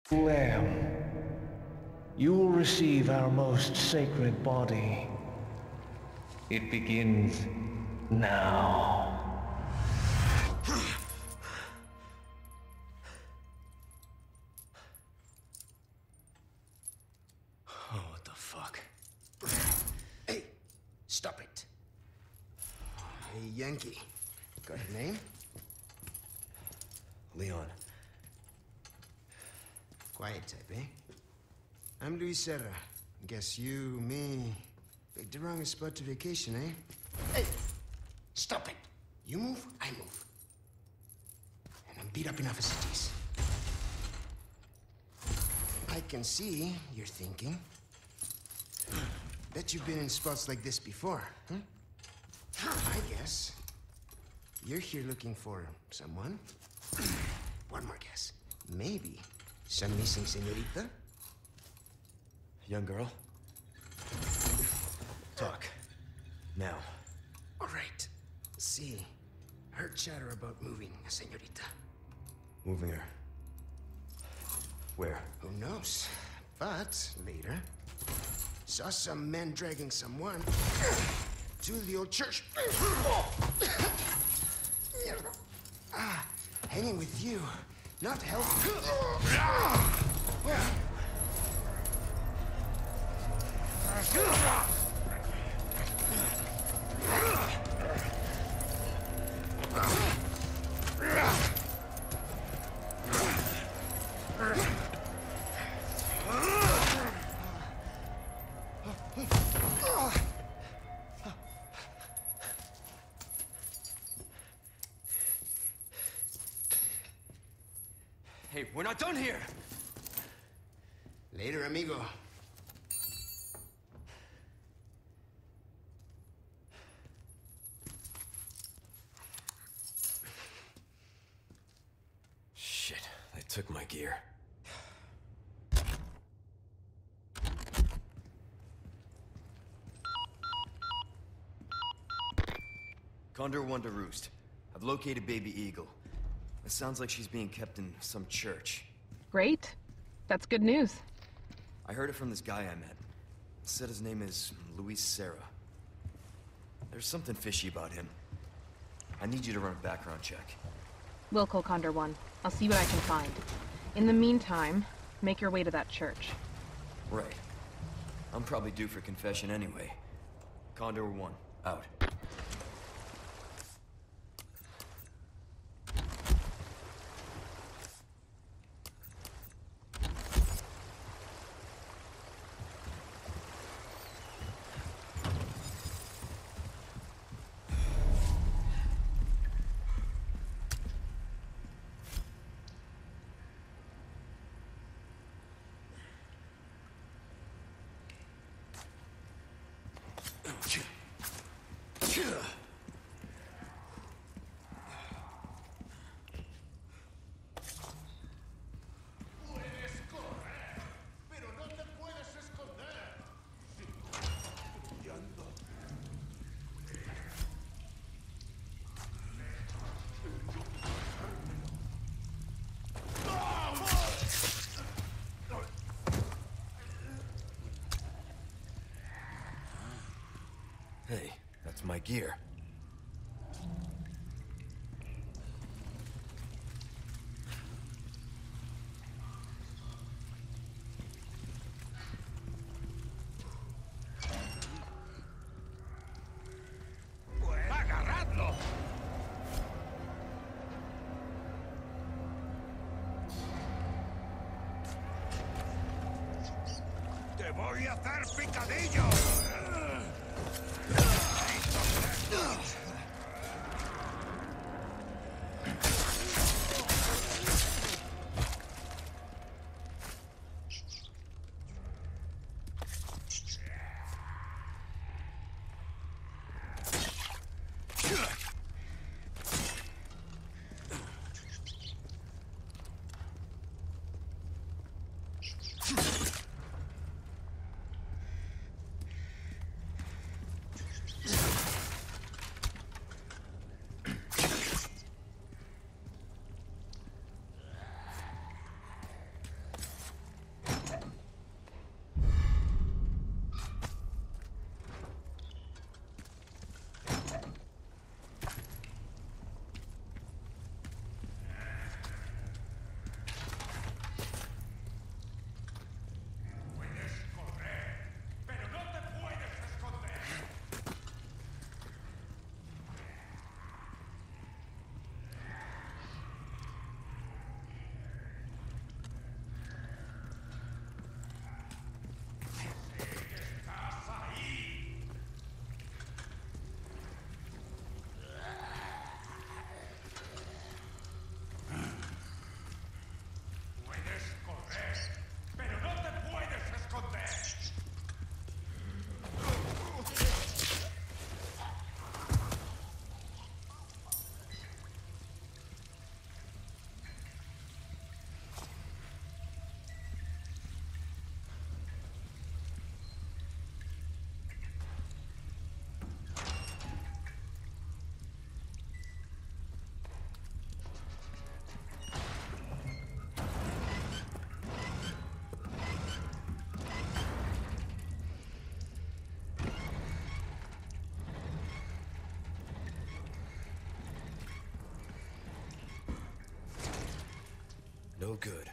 Lamb, you will receive our most sacred body. It begins now. Oh, what the fuck? Hey, stop it. Hey, Yankee. Got your name? Leon. Quiet type, eh? I'm Luis Serra. Guess you, me, picked the wrongest spot to vacation, eh? Hey! Stop it! You move, I move. And I'm beat up enough as it is. I can see you're thinking. Bet you've been in spots like this before, huh? I guess. You're here looking for someone? One more guess. Maybe some missing señorita? Young girl? Talk. Now. All right. See, heard chatter about moving a señorita. Moving her. Where? Who knows? But later, saw some men dragging someone to the old church. Hanging with you, not helping. Hey, we're not done here! Later, amigo. Shit, they took my gear. Condor 1 to Roost. I've located Baby Eagle. It sounds like she's being kept in some church. Great. That's good news. I heard it from this guy I met. Said his name is Luis Serra. There's something fishy about him. I need you to run a background check. We'll call Condor 1. I'll see what I can find. In the meantime, make your way to that church. Right. I'm probably due for confession anyway. Condor 1, out. Hey, that's my gear. ¡Agarradlo! ¡Te voy a hacer picadillo! No good.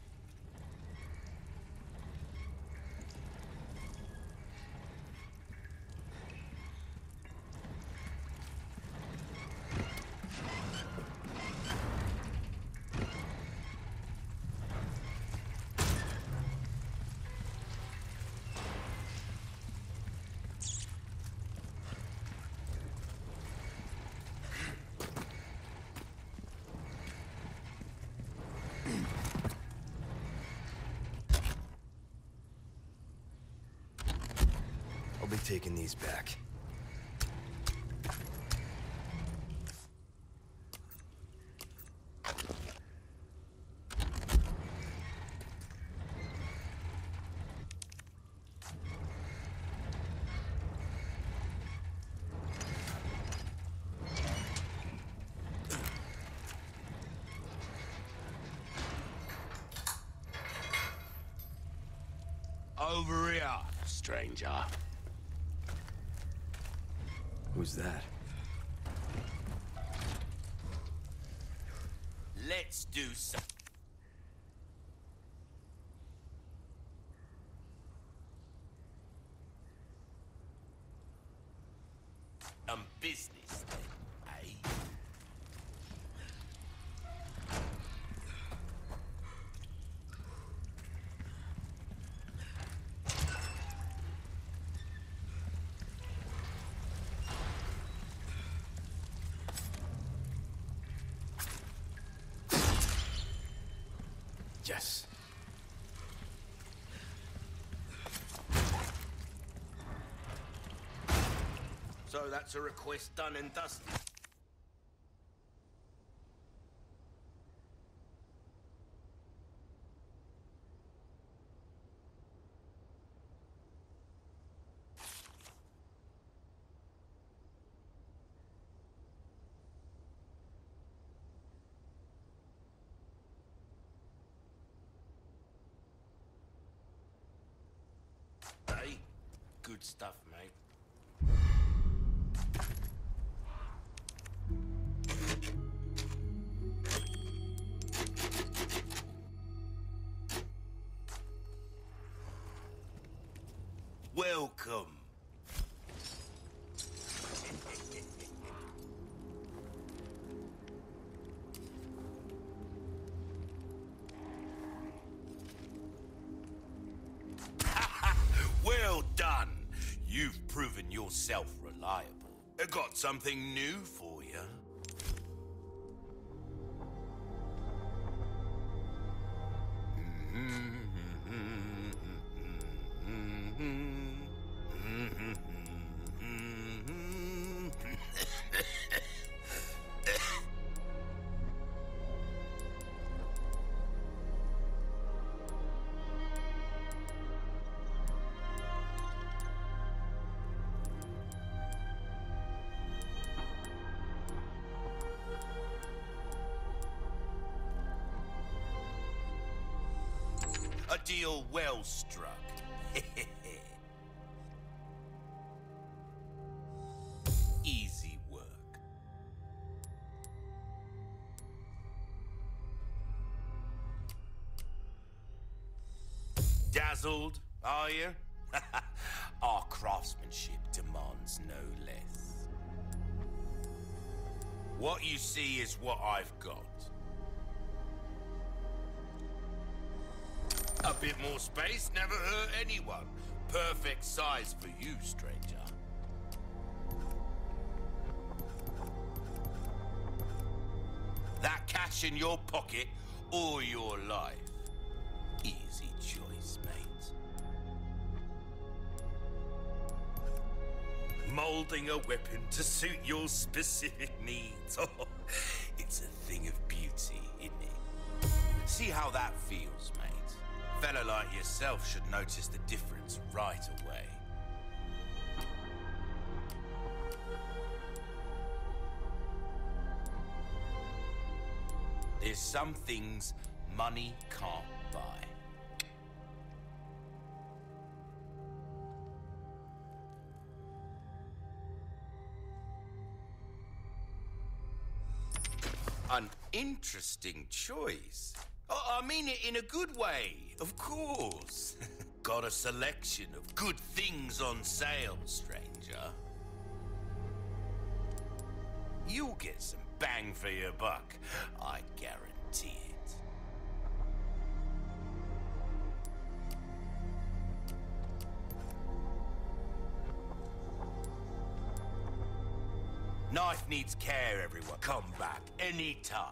I'll be taking these back. Over here, stranger. Who's that? Let's do some business then, eh? Yes. So that's a request done and dusted. Hey, good stuff, mate. Welcome. Well done. You've proven yourself reliable. I got something new for you. A deal well struck. Easy work. Dazzled, are you? Our craftsmanship demands no less. What you see is what I've got. A bit more space never hurt anyone. Perfect size for you, stranger. That cash in your pocket or your life? Easy choice, mate. Molding a weapon to suit your specific needs. Oh, it's a thing of beauty, isn't it? See how that feels, mate. A fella like yourself should notice the difference right away. There's some things money can't buy. An interesting choice. I mean it in a good way, of course. Got a selection of good things on sale, stranger. You'll get some bang for your buck, I guarantee it. Knife needs care, everyone. Come back anytime.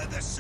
the sun!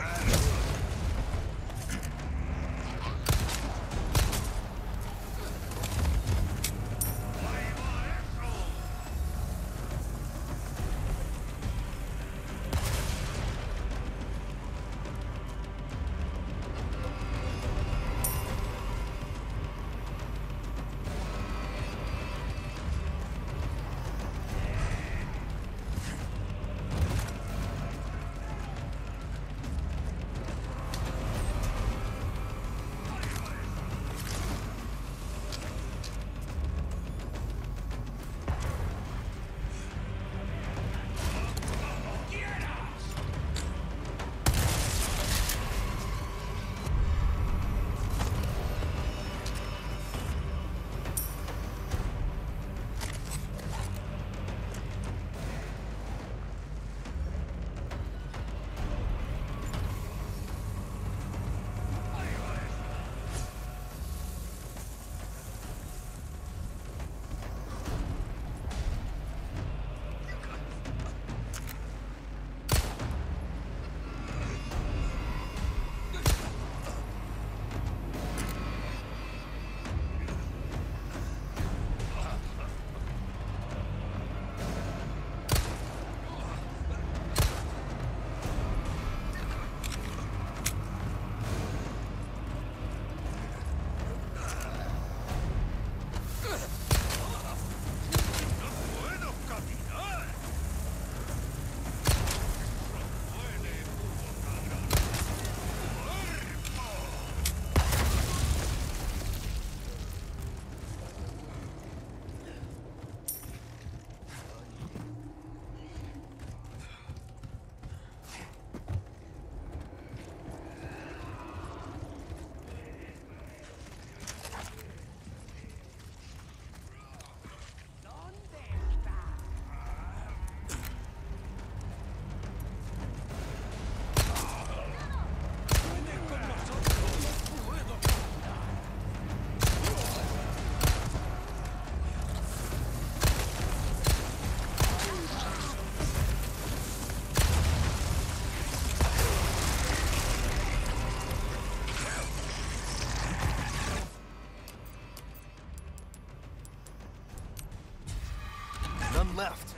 None left.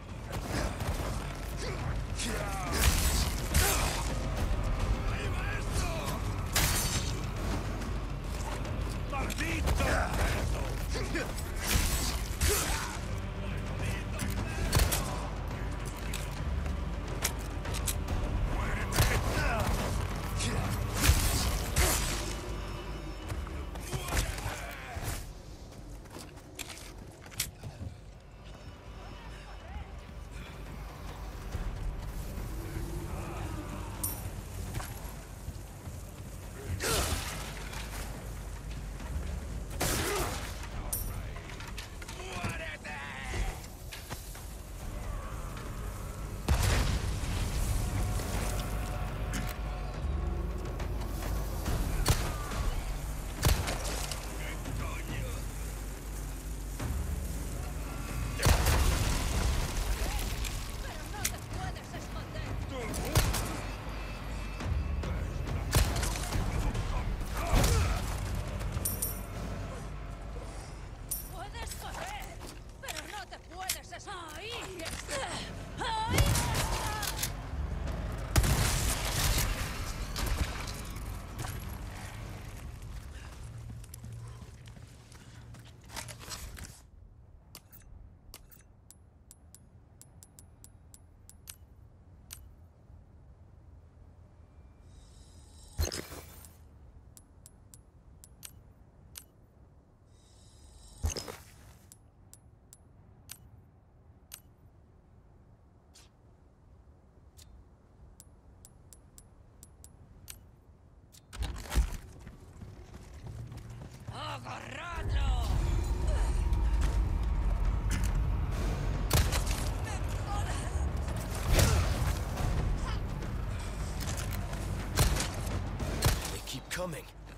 They keep coming.